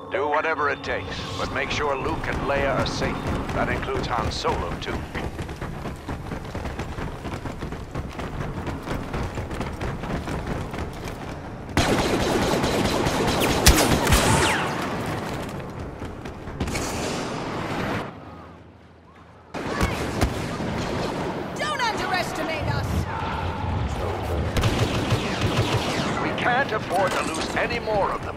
Do whatever it takes, but make sure Luke and Leia are safe. That includes Han Solo, too. Don't underestimate us! We can't afford to lose any more of them.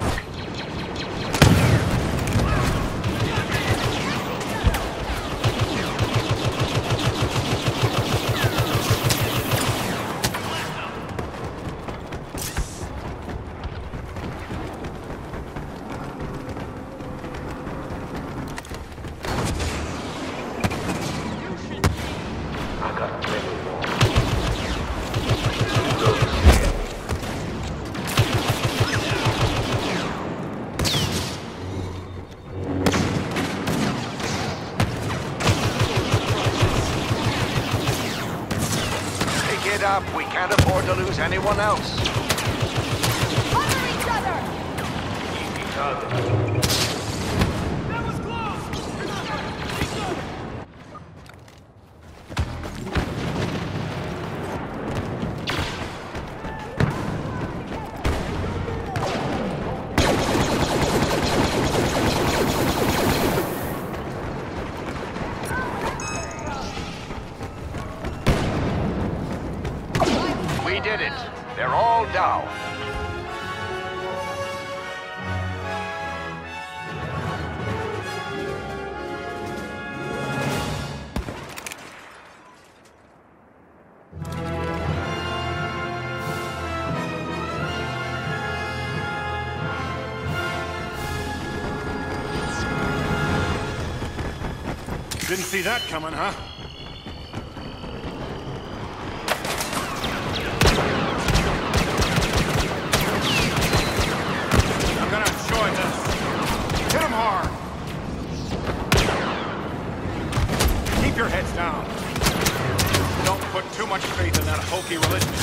Up. We can't afford to lose anyone else. Cover each other! That was close! We did it. They're all down. Didn't see that coming, huh? I'm gonna enjoy this. Hit him hard. Keep your heads down. Don't put too much faith in that hokey religion.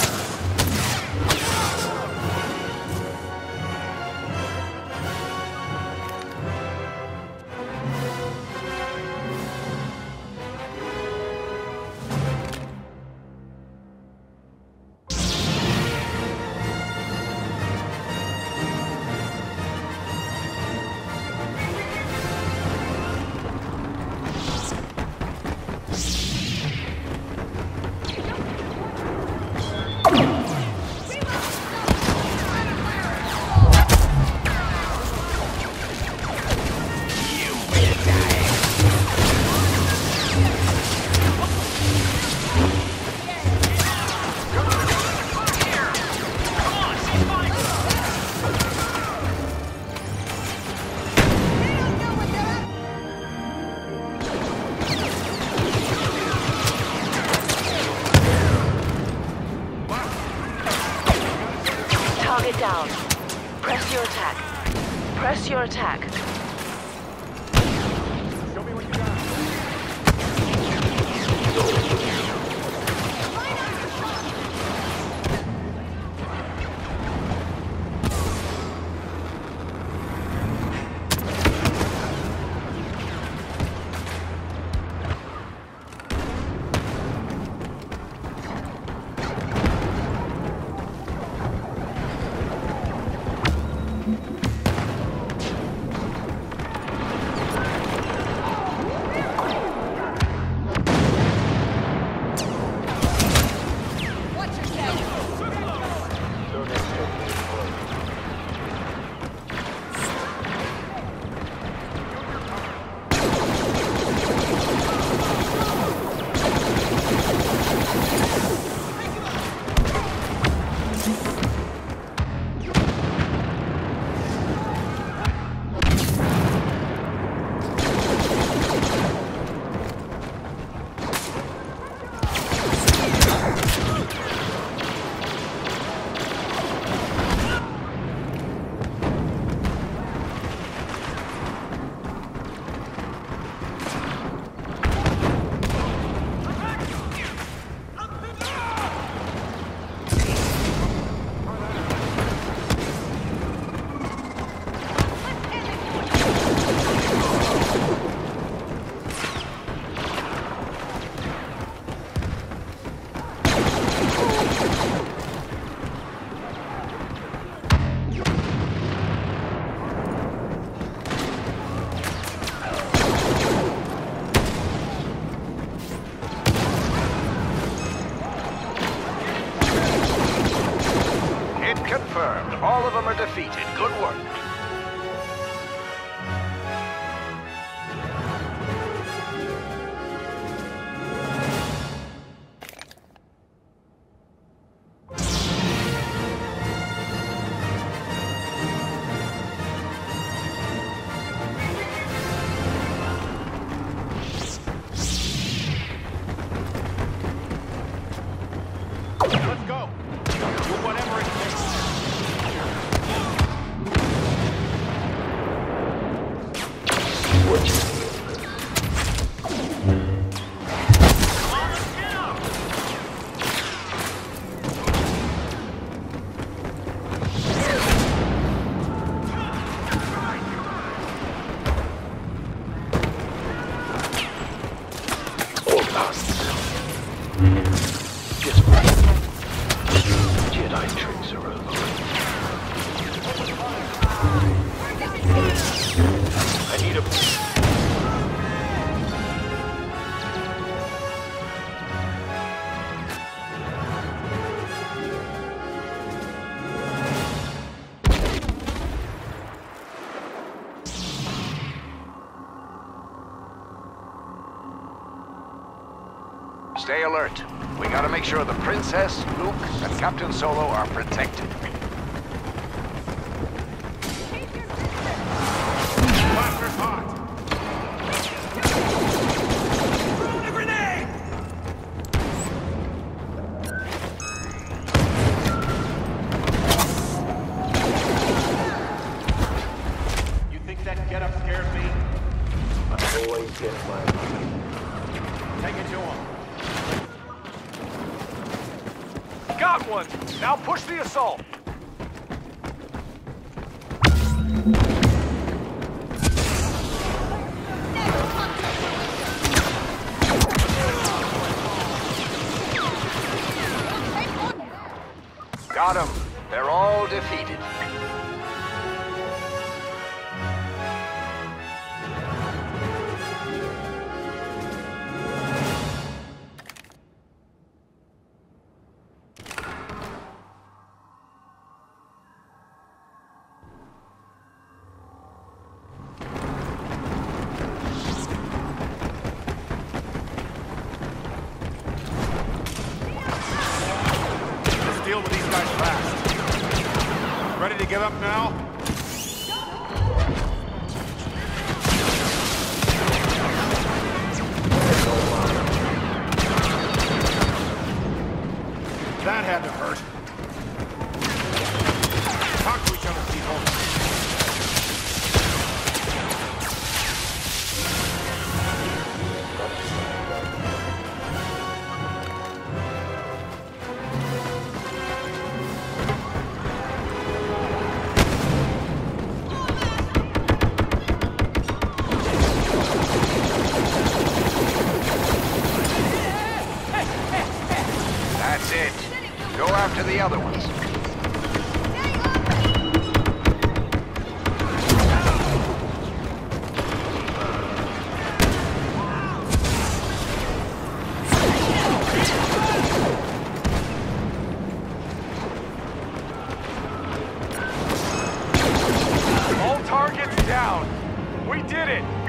Target down. Press your attack. Press your attack. Show me what you got. All of them are defeated. Good work. Let's go. Do whatever it takes. Jedi tricks are over. I need a... Stay alert. We gotta make sure the Princess, Luke, and Captain Solo are protected. Blaster's hot. Throw the grenade! You think that getup scares me? I always get my... Take it to him. Got one! Now push the assault! Got them. They're all defeated. Deal with these guys fast. Ready to give up now? That had to hurt. Talk to each other, people. That's it. Go after the other ones. All targets down! We did it!